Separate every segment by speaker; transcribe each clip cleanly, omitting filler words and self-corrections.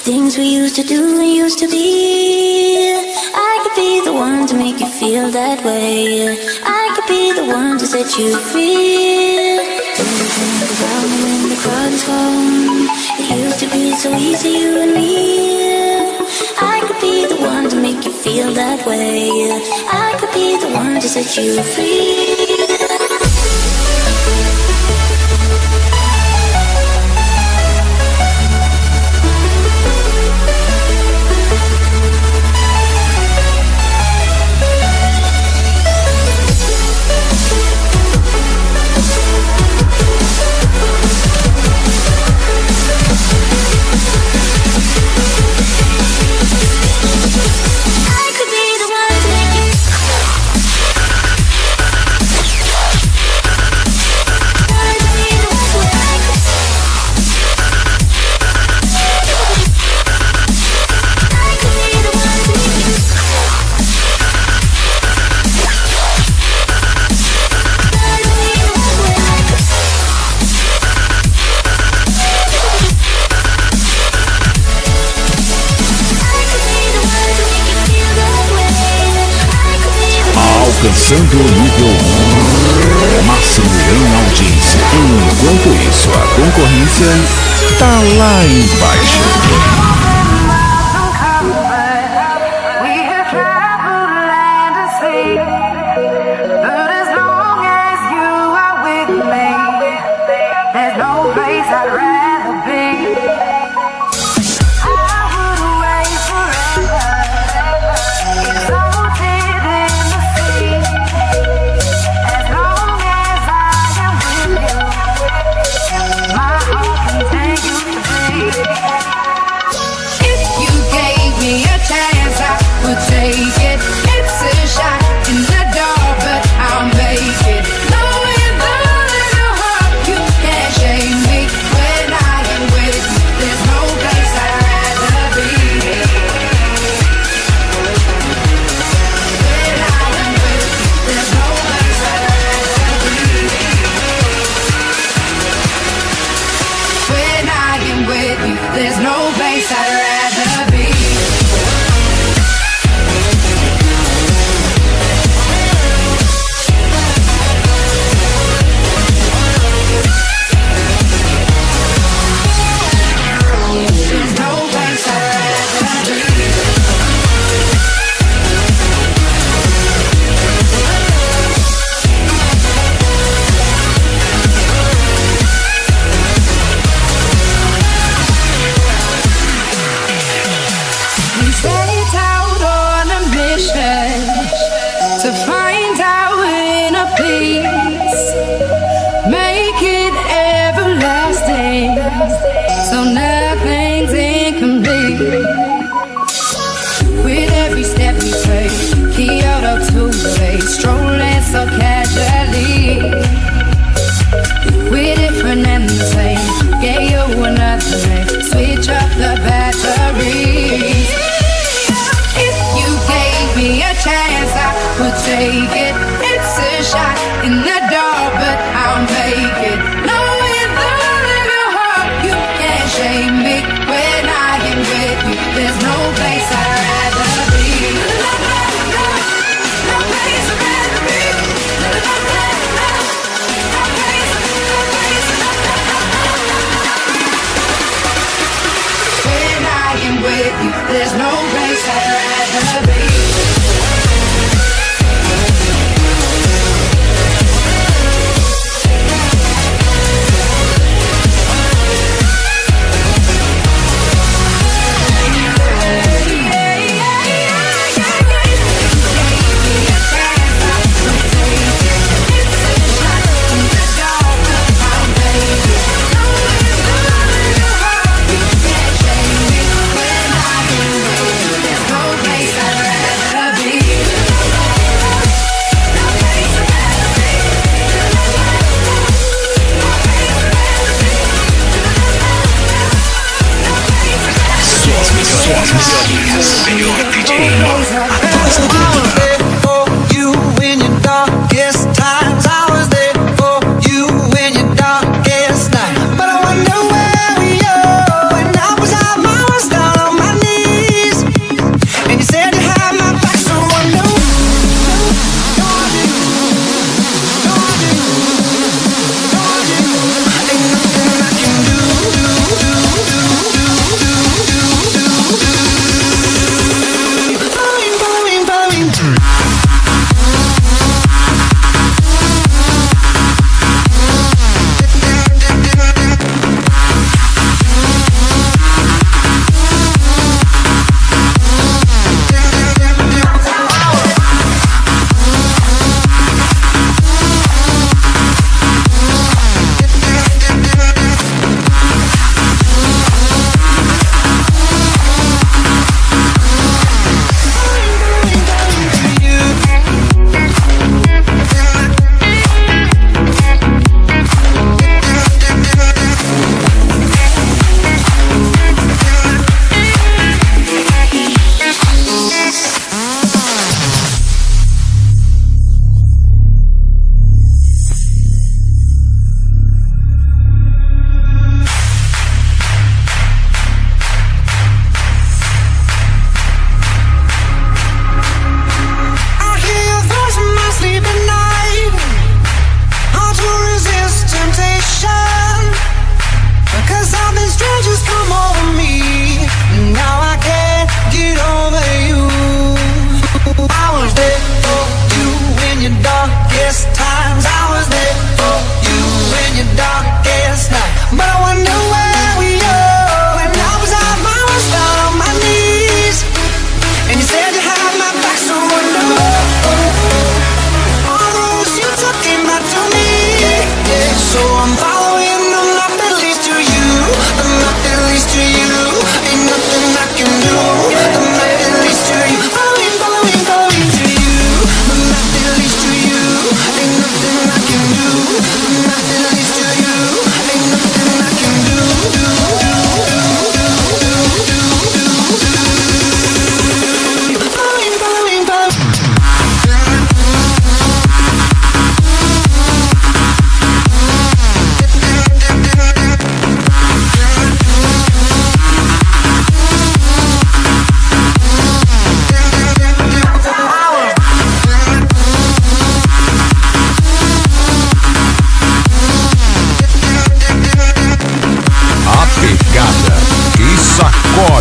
Speaker 1: things we used to do and used to be. I could be the one to make you feel that way. I could be the one to set you free. Don't you think about me when the crowd is gone? It used to be so easy, you and me. I could be the one to make you feel that way. I could be the one to set you free.
Speaker 2: Alcançando o nível máximo em audiência. Enquanto isso, a concorrência tá lá embaixo.
Speaker 3: When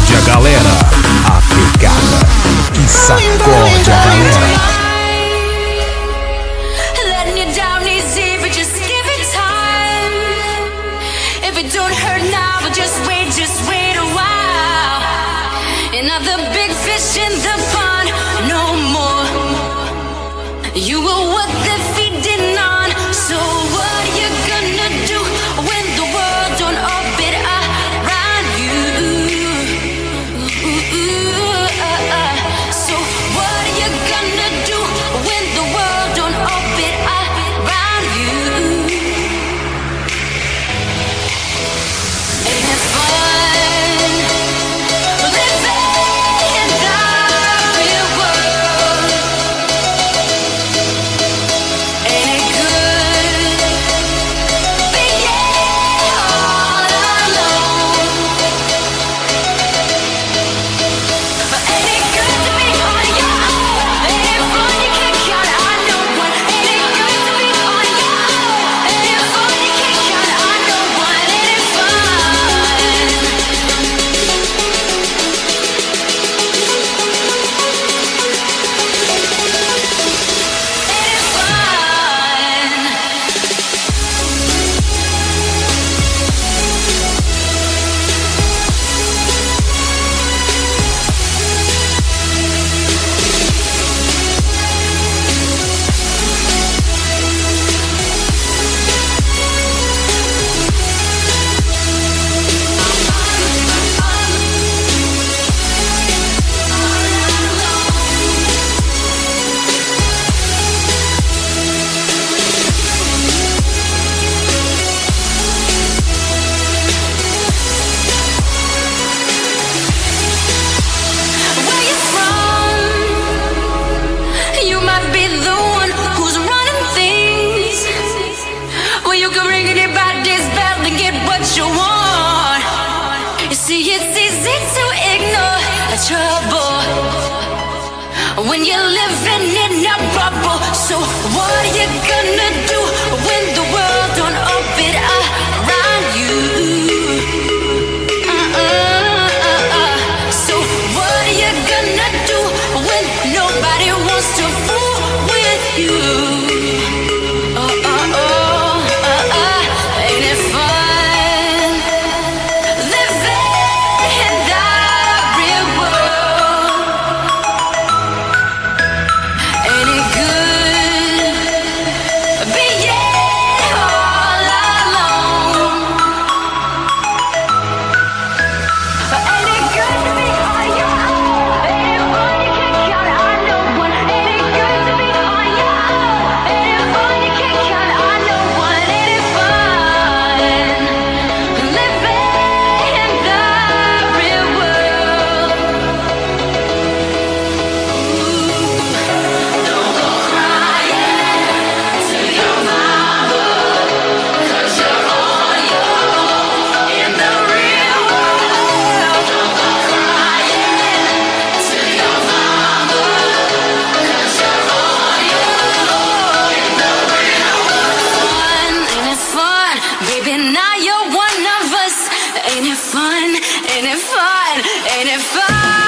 Speaker 2: sacode a galera. A pegada que sacode a galera.
Speaker 1: Don't hurt now, but just wait a while. Another big fish in the pond, no more. You were what they're feeding on. So what are you gonna do when the world don't orbit around you? So what are you gonna do when the world don't orbit around you? Ain't it fun living in the real world? Ain't it good being all alone? Ain't it good to be on your own? Ain't it fun you can't count on no one? Ain't it good to be on your own? Ain't it fun you can't count on no one? Ain't it fun? Where you from? You might be the one who's running things. Well, you can ring anybody's bell and get what you want. You see, it's easy to ignore the trouble when you're living in a bubble. So what are you gonna do when the world don't orbit around you? So what are you gonna do when nobody wants to fool with you? Ain't it fun living in the real world? Ain't it good being all alone? Ain't it good to be on your own? Ain't it fun you can't count on no one? Ain't it good to be on your own? Ain't it fun you can't count on no one? Ain't it fun living in the real world? Don't go crying to your mama, 'cause you're on your own in the real world. Don't go crying to your mama, 'cause you're on your own in the real world. Ain't it fun? Baby, now you're one of us. Ain't it fun? Ain't it fun? Ain't it fun?